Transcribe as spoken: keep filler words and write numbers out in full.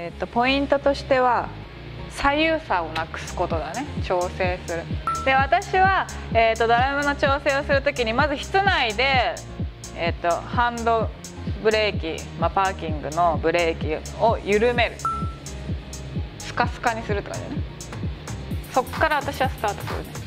えー、とポイントとしては左右差をなくすことだね。調整する。で私は、えー、とドラムの調整をする時にまず室内で、えー、とハンドブレーキ、まあ、パーキングのブレーキを緩める、スカスカにするって感じだね。そっから私はスタートするね。